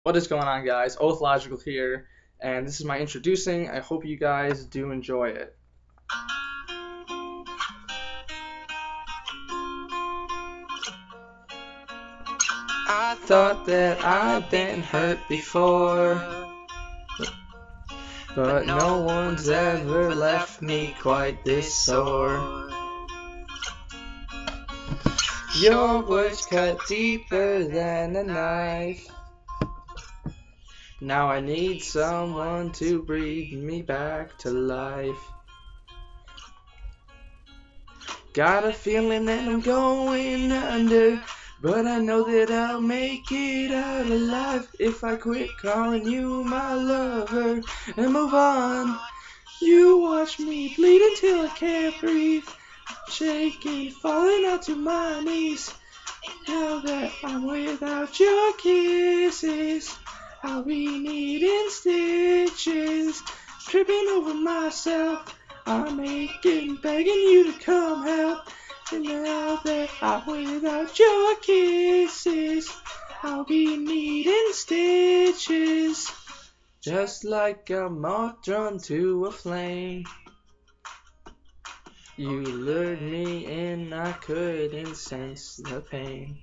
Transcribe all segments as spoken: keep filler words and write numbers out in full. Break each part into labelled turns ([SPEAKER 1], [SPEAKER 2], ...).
[SPEAKER 1] What is going on, guys? Oath Logical here, and this is my introducing. I hope you guys do enjoy it. I thought that I'd been hurt before, but no one's ever left me quite this sore. Your words cut deeper than a knife. Now I need someone to breathe me back to life. Got a feeling that I'm going under, but I know that I'll make it out alive if I quit calling you my lover and move on. You watch me bleed until I can't breathe, shaking, falling onto my knees. Now that I'm without your kisses, I'll be needing stitches, tripping over myself. I'm aching, begging you to come help. And now that I'm without your kisses, I'll be needing stitches, just like a moth drawn to a flame. You lured me in, I couldn't sense the pain.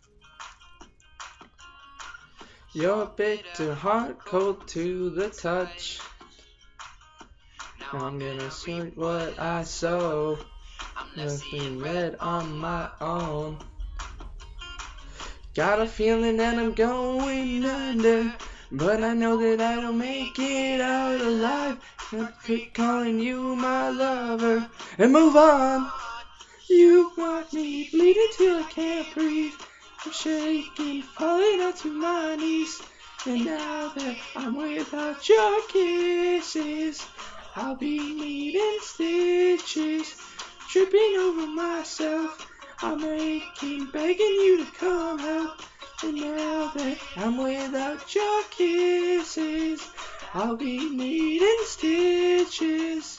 [SPEAKER 1] Your bitter heart cold to the touch. Now I'm gonna sort what I sow, nothing red on my own. Got a feeling that I'm going under, but I know that I don't make it out alive. I quit calling you my lover and move on. You want me bleeding till I can't breathe. I'm shaking, falling onto my knees. And now that I'm without your kisses, I'll be needing stitches, tripping over myself. I'm aching, begging you to come help. And now that I'm without your kisses, I'll be needing stitches.